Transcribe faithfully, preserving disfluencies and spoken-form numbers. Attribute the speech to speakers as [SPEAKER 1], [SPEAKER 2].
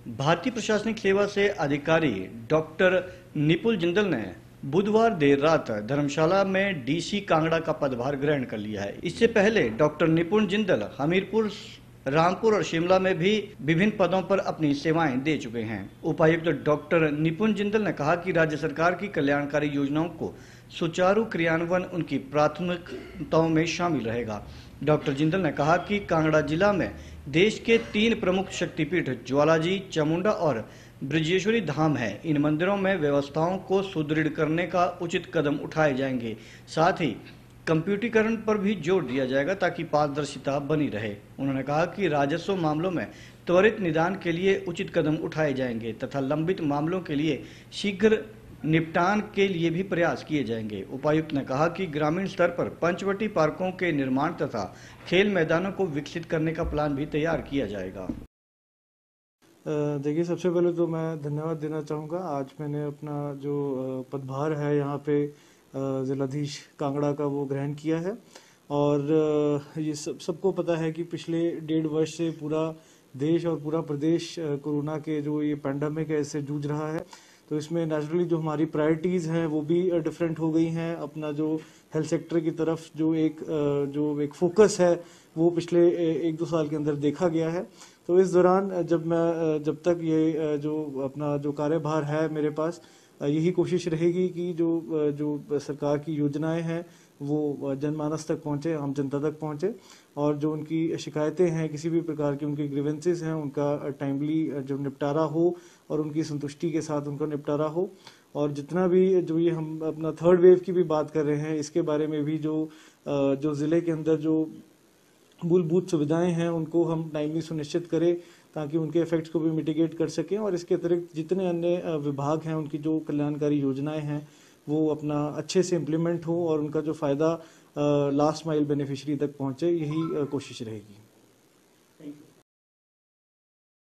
[SPEAKER 1] भारतीय प्रशासनिक सेवा से अधिकारी डॉक्टर निपुल जिंदल ने बुधवार देर रात धर्मशाला में डीसी कांगड़ा का पदभार ग्रहण कर लिया है। इससे पहले डॉक्टर निपुल जिंदल हमीरपुर, रामपुर और शिमला में भी विभिन्न पदों पर अपनी सेवाएं दे चुके हैं। उपायुक्त डॉक्टर निपुल जिंदल ने कहा कि राज्य सरकार की कल्याणकारी योजनाओं को सुचारू क्रियान्वयन उनकी प्राथमिकताओं में शामिल रहेगा। डॉक्टर जिंदल ने कहा कि कांगड़ा जिला में देश के तीन प्रमुख शक्तिपीठ ज्वालाजी, चामुंडा और ब्रजेश्वरी धाम है। इन मंदिरों में व्यवस्थाओं को सुदृढ़ करने का उचित कदम उठाए जाएंगे। साथ ही कंप्यूटरीकरण पर भी जोर दिया जाएगा ताकि पारदर्शिता बनी रहे। उन्होंने कहा कि राजस्व मामलों में त्वरित निदान के लिए उचित कदम उठाए जाएंगे तथा लंबित मामलों के लिए शीघ्र निपटान के लिए भी प्रयास किए जाएंगे। उपायुक्त ने कहा कि ग्रामीण स्तर पर पंचवटी पार्कों के निर्माण तथा खेल मैदानों को विकसित करने का प्लान भी तैयार किया जाएगा।
[SPEAKER 2] देखिए, सबसे पहले तो मैं धन्यवाद देना चाहूँगा। आज मैंने अपना जो पदभार है यहाँ पे जिलाधीश कांगड़ा का वो ग्रहण किया है और ये सब सबको पता है कि पिछले डेढ़ वर्ष से पूरा देश और पूरा प्रदेश कोरोना के जो ये पैंडेमिक है इससे जूझ रहा है। तो इसमें नेचुरली जो हमारी प्रायोरिटीज़ हैं वो भी डिफरेंट हो गई हैं। अपना जो हेल्थ सेक्टर की तरफ जो एक जो एक फोकस है वो पिछले एक दो साल के अंदर देखा गया है। तो इस दौरान जब मैं जब तक ये जो अपना जो कार्यभार है मेरे पास, यही कोशिश रहेगी कि जो जो सरकार की योजनाएं हैं वो जनमानस तक पहुंचे, आम जनता तक पहुंचे और जो उनकी शिकायतें हैं, किसी भी प्रकार की उनकी ग्रीवेंसेस हैं, उनका टाइमली जो निपटारा हो और उनकी संतुष्टि के साथ उनका निपटारा हो। और जितना भी जो ये हम अपना थर्ड वेव की भी बात कर रहे हैं, इसके बारे में भी जो जो ज़िले के अंदर जो मूलभूत सुविधाएं हैं उनको हम टाइमली सुनिश्चित करें ताकि उनके इफेक्ट्स को भी मिटिगेट कर सकें। और इसके अतिरिक्त जितने अन्य विभाग हैं उनकी जो कल्याणकारी योजनाएं हैं वो अपना अच्छे से इम्प्लीमेंट हो और उनका जो फ़ायदा लास्ट माइल बेनिफिशियरी तक पहुंचे, यही कोशिश रहेगी।